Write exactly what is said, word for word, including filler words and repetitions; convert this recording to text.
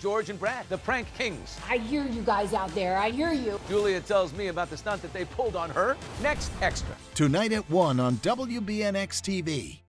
George and Brad, the prank kings. I hear you guys out there. I hear you. Julia tells me about the stunt that they pulled on her. Next Extra. Tonight at one on W B N X T V.